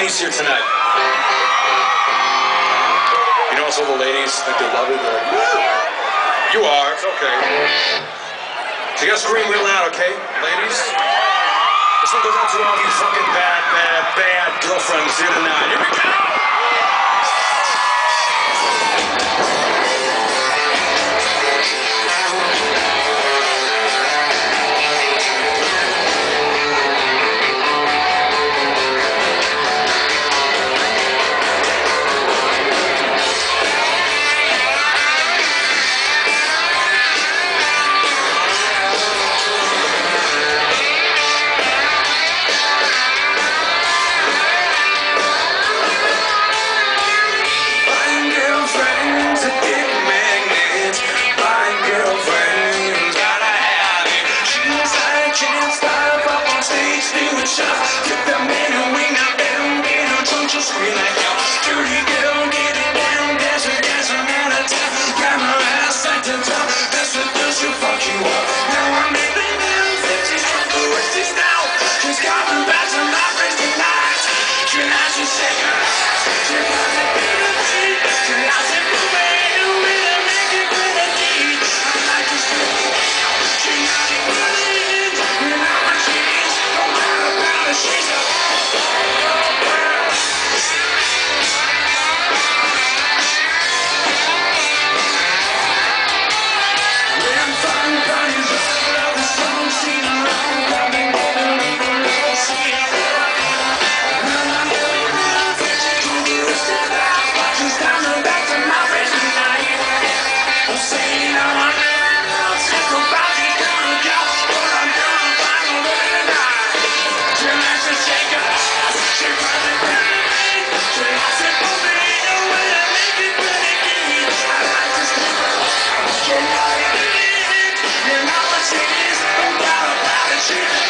ladies here tonight? You notice all the ladies think they love it? They're like, woo! You are, it's okay. So you gotta scream real loud, okay, ladies? This one goes out to all you fucking bad girlfriends here tonight. Here we go! You're not what she is, don't doubt about it.